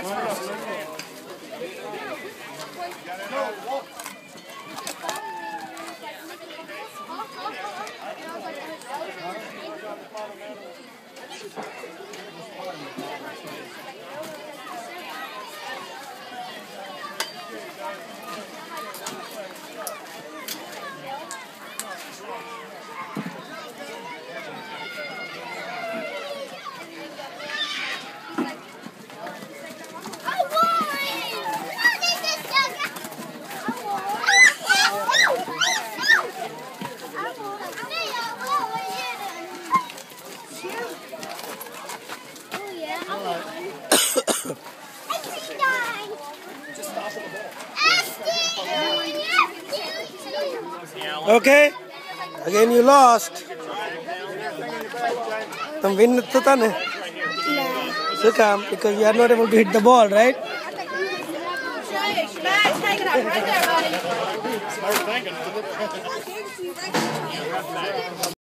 Okay, again you lost. You win it, so come because you are not able to hit the ball, right? Take it up right there, buddy. Smart thinking.